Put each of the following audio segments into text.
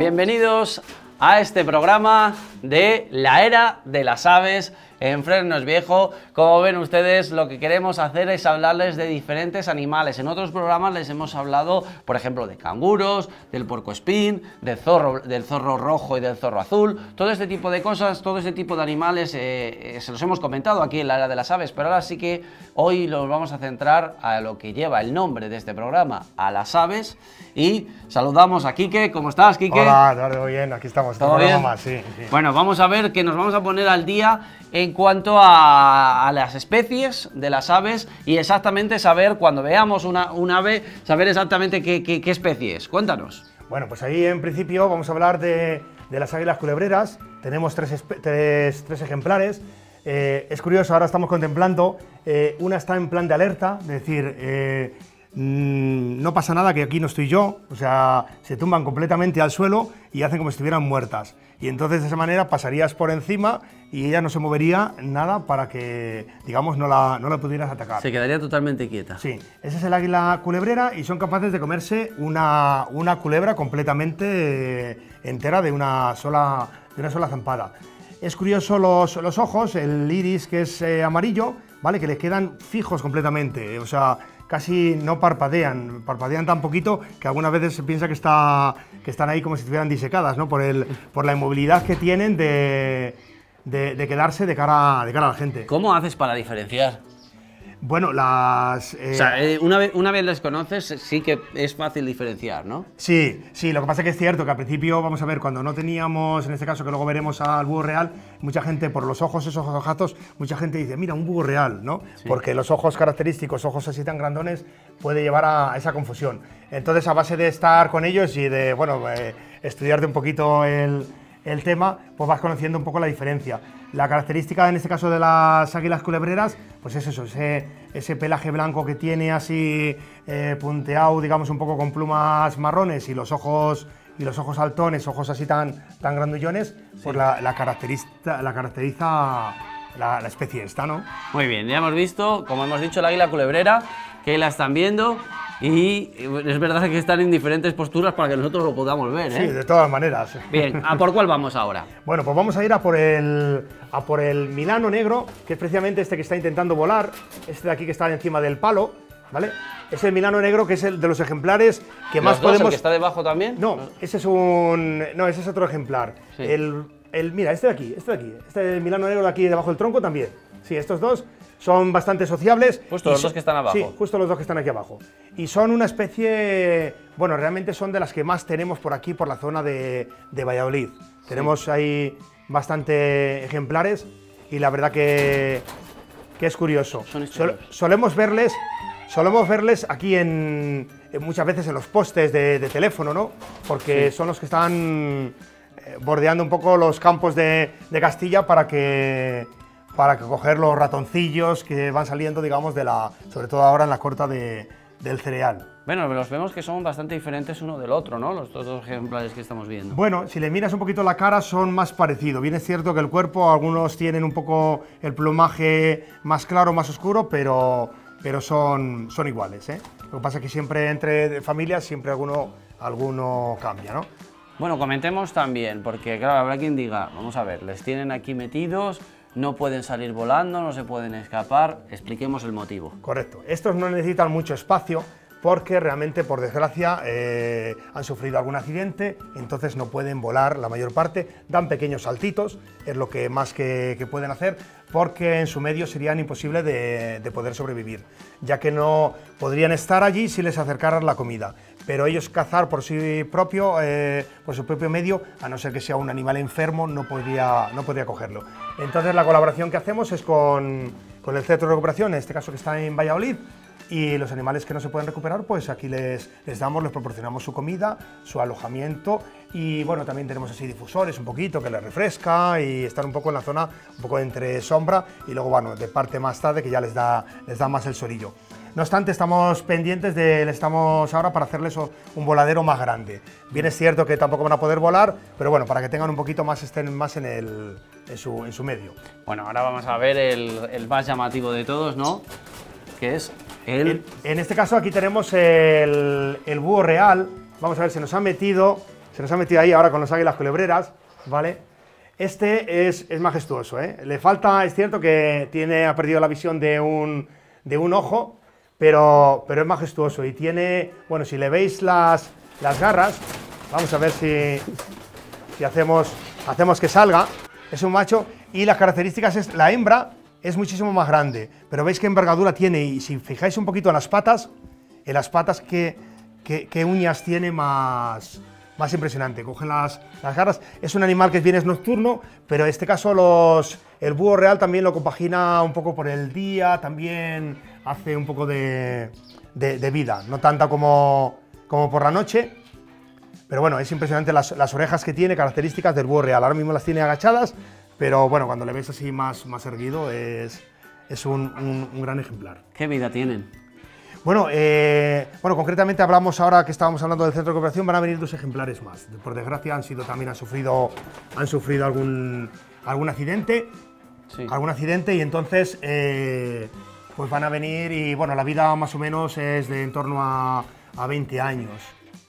Bienvenidos a este programa de la era de las aves en Fresno Viejo. Como ven ustedes, lo que queremos hacer es hablarles de diferentes animales. En otros programas les hemos hablado, por ejemplo, de canguros, del puercoespín, del zorro rojo y del zorro azul. Todo este tipo de cosas, todo este tipo de animales se los hemos comentado aquí en la era de las aves, pero ahora sí que hoy nos vamos a centrar a lo que lleva el nombre de este programa, a las aves. Y saludamos a Quique. ¿Cómo estás, Quique? Hola, todo bien, aquí estamos. ¿Todo bien? Más, sí. Bueno, vamos a ver que nos vamos a poner al día en cuanto a las especies de las aves y exactamente saber, cuando veamos un ave, saber exactamente qué especie es. Cuéntanos. Bueno, pues ahí en principio vamos a hablar de las águilas culebreras. Tenemos tres ejemplares. Es curioso, ahora estamos contemplando, una está en plan de alerta, es decir, no pasa nada que aquí no estoy yo, o sea, se tumban completamente al suelo y hacen como si estuvieran muertas. Y entonces de esa manera pasarías por encima y ella no se movería nada para que, digamos, no la pudieras atacar. Se quedaría totalmente quieta. Sí, ese es el águila culebrera y son capaces de comerse una culebra completamente entera de una sola zampada. Es curioso los ojos, el iris que es amarillo, ¿vale? Que les quedan fijos completamente, o sea, casi no parpadean tan poquito que algunas veces se piensa que están ahí como si estuvieran disecadas, ¿no? Por la inmovilidad que tienen de quedarse de cara a la gente. ¿Cómo haces para diferenciar? Bueno, o sea, una vez les conoces, sí que es fácil diferenciar, ¿no? Sí, lo que pasa es que es cierto que al principio, vamos a ver, cuando no teníamos, en este caso que luego veremos al búho real, mucha gente, por los ojos, esos ojazos, mucha gente dice, mira, un búho real, ¿no? Sí. Porque los ojos característicos, ojos así tan grandones, puede llevar a esa confusión. Entonces, a base de estar con ellos y de, bueno, estudiarte un poquito el tema, pues vas conociendo un poco la diferencia. La característica en este caso de las águilas culebreras, pues es eso, ese pelaje blanco que tiene así punteado, digamos un poco con plumas marrones y los ojos saltones, ojos así tan grandullones, sí. Pues la caracteriza la especie esta, ¿no? Muy bien, ya hemos visto, como hemos dicho, la águila culebrera, que la están viendo. Y es verdad que están en diferentes posturas para que nosotros lo podamos ver, ¿eh? Sí, de todas maneras. Bien, ¿a por cuál vamos ahora? Bueno, pues vamos a ir a por el milano negro, que es precisamente este que está intentando volar, este de aquí que está encima del palo, ¿vale? Es el milano negro, que es el de los ejemplares que más podemos... ¿El que está debajo también? No, ese es otro ejemplar. Sí. Mira, este de aquí, este milano negro de aquí debajo del tronco también. Sí, estos dos son bastante sociables. Justo los dos que están abajo. Sí, justo los dos que están aquí abajo. Y son una especie, bueno, realmente son de las que más tenemos por aquí, por la zona de Valladolid. Sí. Tenemos ahí bastante ejemplares y la verdad que es curioso. Solemos verles aquí muchas veces en los postes de teléfono, ¿no? Porque sí. Son los que están bordeando un poco los campos de Castilla para que coger los ratoncillos que van saliendo, digamos, sobre todo ahora en la corta del cereal. Bueno, los vemos que son bastante diferentes uno del otro, ¿no? Los dos ejemplares que estamos viendo. Bueno, si le miras un poquito la cara son más parecidos. Bien es cierto que el cuerpo, algunos tienen un poco el plumaje más claro, más oscuro, pero son iguales, ¿eh? Lo que pasa es que siempre entre familias, siempre alguno cambia, ¿no? Bueno, comentemos también, porque claro, habrá quien diga, vamos a ver, les tienen aquí metidos, no pueden salir volando, no se pueden escapar. Expliquemos el motivo. Correcto. Estos no necesitan mucho espacio porque realmente, por desgracia, han sufrido algún accidente, entonces no pueden volar la mayor parte, dan pequeños saltitos, es lo que más que pueden hacer, porque en su medio serían imposible de poder sobrevivir, ya que no podrían estar allí si les acercaran la comida. Pero ellos cazar por su propio medio, a no ser que sea un animal enfermo, no podría cogerlo. Entonces la colaboración que hacemos es con el Centro de Recuperación, en este caso que está en Valladolid, y los animales que no se pueden recuperar, pues aquí les proporcionamos su comida, su alojamiento y bueno, también tenemos así difusores un poquito que les refresca y estar un poco en la zona, un poco entre sombra y luego bueno, de parte más tarde que ya les da más el solillo. No obstante, estamos pendientes estamos ahora para hacerles un voladero más grande. Bien es cierto que tampoco van a poder volar, pero bueno, para que tengan un poquito más, estén más en su medio. Bueno, ahora vamos a ver el más llamativo de todos, ¿no? Que es En este caso aquí tenemos el búho real. Vamos a ver, se nos ha metido se nos ha metido ahí ahora con los águilas culebreras, ¿vale? Este es majestuoso, ¿eh? Le falta, es cierto que ha perdido la visión de un ojo, pero es majestuoso y tiene, bueno, si le veis las garras, vamos a ver si hacemos que salga, es un macho y las características es, la hembra es muchísimo más grande, pero veis qué envergadura tiene y si fijáis un poquito en las patas qué uñas tiene más impresionante, coge las garras, es un animal que bien es nocturno, pero en este caso el búho real también lo compagina un poco por el día, también hace un poco de vida, no tanta como por la noche, pero bueno, es impresionante las orejas que tiene, características del búho real, ahora mismo las tiene agachadas, pero bueno, cuando le ves así más erguido es un gran ejemplar. ¿Qué vida tienen? Bueno, concretamente hablamos ahora que estábamos hablando del centro de cooperación, van a venir 2 ejemplares más. Por desgracia han sufrido algún accidente, Sí. Y entonces pues van a venir y bueno, la vida más o menos es de en torno a 20 años.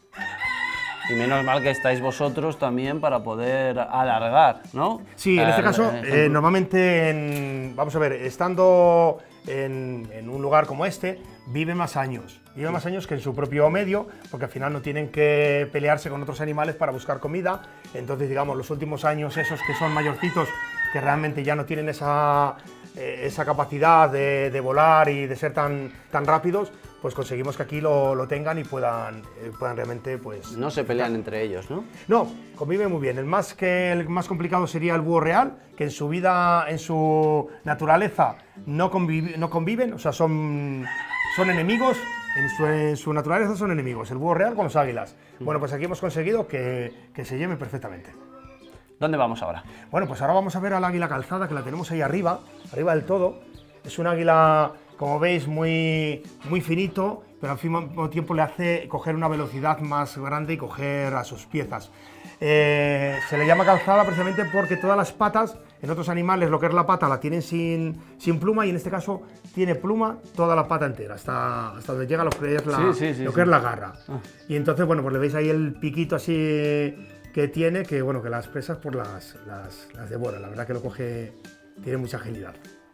Y menos mal que estáis vosotros también para poder alargar, ¿no? Sí, en este caso, normalmente, vamos a ver, estando en un lugar como este, viven más años que en su propio medio, porque al final no tienen que pelearse con otros animales para buscar comida, entonces digamos, los últimos años esos que son mayorcitos, que realmente ya no tienen esa capacidad de volar y de ser tan rápidos, pues conseguimos que aquí lo tengan y puedan realmente, pues... No se pelean entre ellos, ¿no? No, conviven muy bien. El más complicado sería el búho real, que en su vida, en su naturaleza, no conviven, o sea, son enemigos, en su naturaleza son enemigos, el búho real con los águilas. Bueno, pues aquí hemos conseguido que se lleven perfectamente. ¿Dónde vamos ahora? Bueno, pues ahora vamos a ver al águila calzada, que la tenemos ahí arriba del todo. Es un águila, como veis, muy finito, pero al mismo tiempo le hace coger una velocidad más grande y coger a sus piezas. Se le llama calzada precisamente porque todas las patas, en otros animales lo que es la pata la tienen sin pluma y en este caso tiene pluma toda la pata entera, hasta donde llega lo que es la garra. Y entonces, bueno, pues le veis ahí el piquito así que tiene, que bueno, que las presas pues las devora, la verdad que lo coge, tiene mucha agilidad.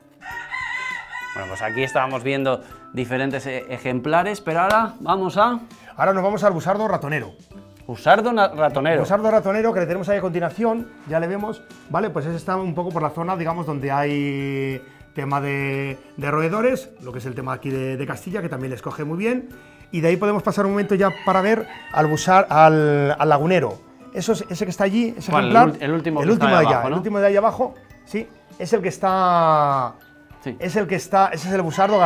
Bueno, pues aquí estábamos viendo diferentes ejemplares, pero ahora Ahora nos vamos al busardo ratonero. Busardo ratonero. Busardo ratonero, que le tenemos ahí a continuación, ya le vemos, ¿vale? Pues ese está un poco por la zona, digamos, donde hay tema de roedores, lo que es el tema aquí de Castilla, que también les coge muy bien, y de ahí podemos pasar un momento ya para ver al lagunero. Ese que está allí, ese ejemplar, el último de allá, abajo, ¿no? El último de ahí abajo, sí, es el que está... Sí. Ese es el busardo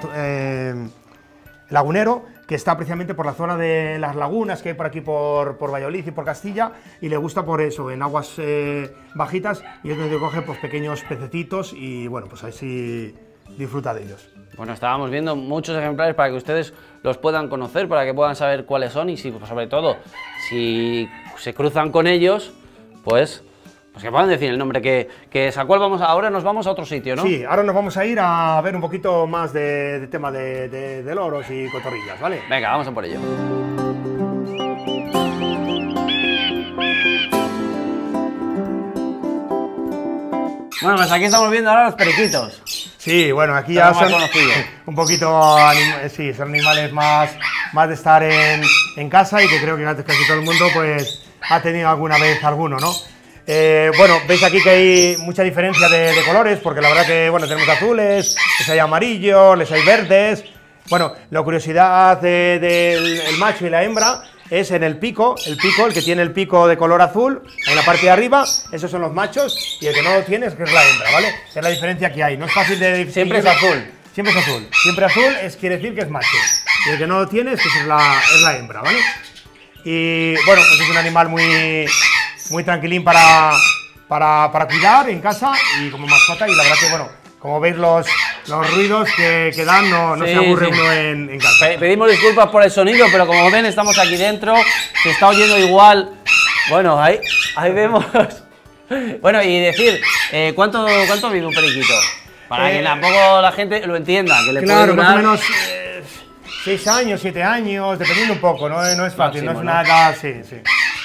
lagunero, que está precisamente por la zona de las lagunas que hay por aquí por Valladolid y por Castilla, y le gusta por eso, en aguas bajitas, y es donde coge pues, pequeños pececitos y bueno, pues ahí sí disfruta de ellos. Bueno, estábamos viendo muchos ejemplares para que ustedes los puedan conocer, para que puedan saber cuáles son y si, pues, sobre todo, si se cruzan con ellos, pues que puedan decir el nombre que es. ¿A cuál vamos? Ahora nos vamos a otro sitio, ¿no? Sí, ahora nos vamos a ir a ver un poquito más de tema de loros y cotorrillas, ¿vale? Venga, vamos a por ello. Bueno, pues aquí estamos viendo ahora los periquitos. Sí, bueno, aquí ya son un poquito, sí, son animales más de estar en casa y que creo que casi todo el mundo pues ha tenido alguna vez alguno, ¿no? Bueno, veis aquí que hay mucha diferencia de colores, porque la verdad que, bueno, tenemos azules, les hay amarillos, les hay verdes. Bueno, la curiosidad del macho y la hembra es en el pico, el que tiene el pico de color azul, en la parte de arriba, esos son los machos, y el que no lo tiene es que es la hembra, ¿vale? Es la diferencia que hay, no es fácil de distinguir. Siempre es azul. Siempre es azul. Siempre azul quiere decir que es macho, y el que no lo tiene es que es la hembra, ¿vale? Y bueno, pues es un animal muy tranquilín para cuidar en casa y como mascota, y la verdad que, bueno, como veis los ruidos que dan, no se aburre uno en casa. Pedimos disculpas por el sonido, pero como ven estamos aquí dentro, se está oyendo igual. Bueno, ahí vemos. Bueno, y decir, ¿cuánto vive un periquito? Para que tampoco la gente lo entienda, que le claro, puede durar... más o menos 6 años, 7 años, dependiendo un poco, no es fácil, Máximo, no es nada, sí.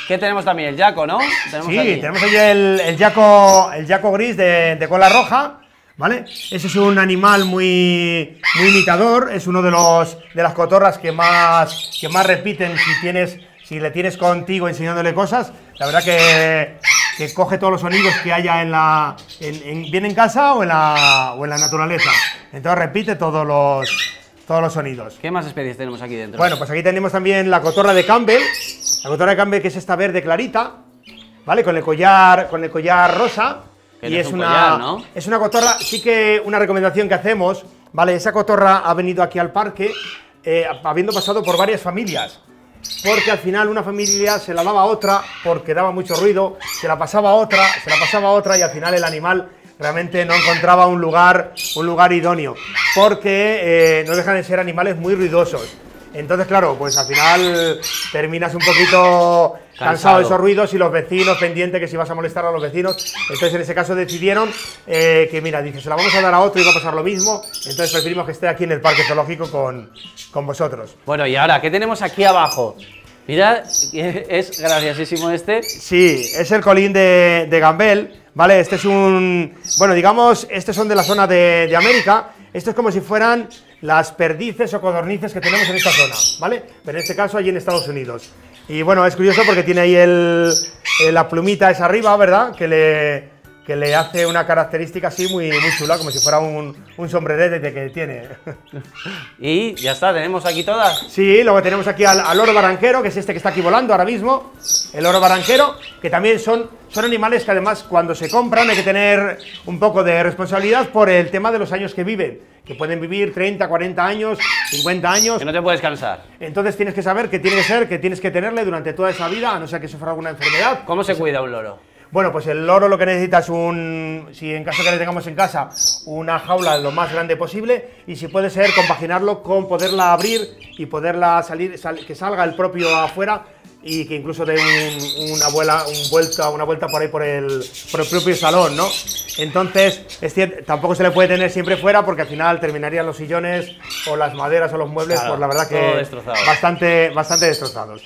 ¿Qué tenemos también? El yaco, ¿no? Sí, tenemos allí el yaco gris de cola roja, ¿vale? Ese es un animal muy imitador, es uno de las cotorras que más repiten si le tienes contigo enseñándole cosas. La verdad que coge todos los sonidos que haya bien en casa o en la naturaleza. Entonces repite todos los sonidos. ¿Qué más especies tenemos aquí dentro? Bueno, pues aquí tenemos también la cotorra de Campbell. La cotorra de Campbell, que es esta verde clarita, ¿vale? Con el collar rosa. Que y no es un collar, ¿no? Es una cotorra, sí que una recomendación que hacemos, ¿vale? Esa cotorra ha venido aquí al parque habiendo pasado por varias familias. Porque al final una familia se la daba a otra porque daba mucho ruido, se la pasaba a otra y al final el animal realmente no encontraba un lugar idóneo, porque no dejan de ser animales muy ruidosos. Entonces, claro, pues al final terminas un poquito cansado de esos ruidos y los vecinos pendientes que si vas a molestar a los vecinos. Entonces, en ese caso decidieron que, mira, dice, se la vamos a dar a otro y va a pasar lo mismo. Entonces, preferimos que esté aquí en el parque zoológico con vosotros. Bueno, y ahora, ¿qué tenemos aquí abajo? Mira, es graciosísimo este. Sí, es el colín de Campbell, ¿vale? Este es bueno, digamos, estos son de la zona de América. Esto es como si fueran las perdices o codornices que tenemos en esta zona, ¿vale? Pero en este caso allí en Estados Unidos. Y bueno, es curioso porque tiene ahí la plumita esa arriba, ¿verdad? Que le hace una característica así muy chula, como si fuera un sombrerete que tiene. Y ya está, tenemos aquí todas. Sí, luego tenemos aquí al oro barranquero, que es este que está aquí volando ahora mismo. El oro barranquero, que también son animales que además cuando se compran hay que tener un poco de responsabilidad por el tema de los años que viven, que pueden vivir 30, 40 años, 50 años. Que no te puedes cansar. Entonces tienes que saber que tiene que ser, que tienes que tenerle durante toda esa vida, a no ser que sufra alguna enfermedad. ¿Cómo se cuida un loro? Bueno, pues el loro lo que necesita es si en caso que le tengamos en casa, una jaula lo más grande posible, y si puede ser compaginarlo con poderla abrir y poderla que salga el propio afuera, y que incluso dé una vuelta por ahí por el propio salón, ¿no? Entonces, es cierto, tampoco se le puede tener siempre fuera porque al final terminarían los sillones o las maderas o los muebles, claro, pues la verdad que bastante destrozados.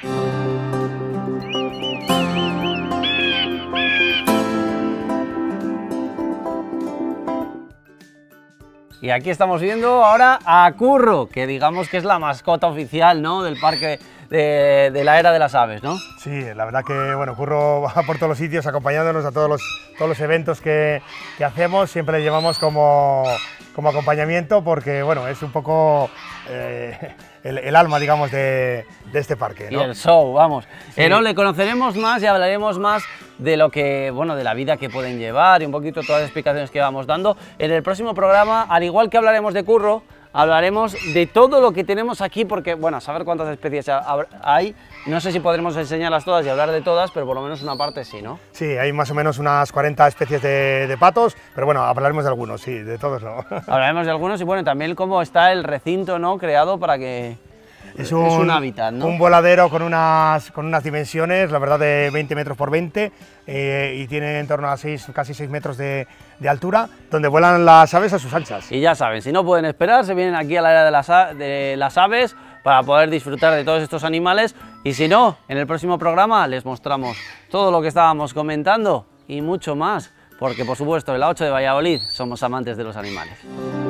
Y aquí estamos viendo ahora a Curro, que digamos que es la mascota oficial, ¿no?, del parque de la Era de las Aves, ¿no? Sí, la verdad que, bueno, Curro va por todos los sitios acompañándonos a todos los eventos que hacemos, siempre le llevamos como acompañamiento porque, bueno, es un poco el alma, digamos, de este parque, ¿no? Y el show, vamos. Sí. Le conoceremos más y hablaremos más de lo que, bueno, de la vida que pueden llevar y un poquito todas las explicaciones que vamos dando. En el próximo programa, al igual que hablaremos de Curro, hablaremos de todo lo que tenemos aquí, porque, bueno, a saber cuántas especies hay, no sé si podremos enseñarlas todas y hablar de todas, pero por lo menos una parte sí, ¿no? Sí, hay más o menos unas 40 especies de patos, pero bueno, hablaremos de algunos, sí, de todos no. Hablaremos de algunos y bueno, también cómo está el recinto, ¿no?, creado para que... Es un hábitat, ¿no? Un voladero con unas dimensiones, la verdad, de 20 metros por 20 y tiene en torno a casi 6 metros de altura, donde vuelan las aves a sus anchas. Y ya saben, si no pueden esperar, se vienen aquí a la Era de las Aves para poder disfrutar de todos estos animales, y si no, en el próximo programa les mostramos todo lo que estábamos comentando y mucho más, porque por supuesto en la 8 de Valladolid somos amantes de los animales.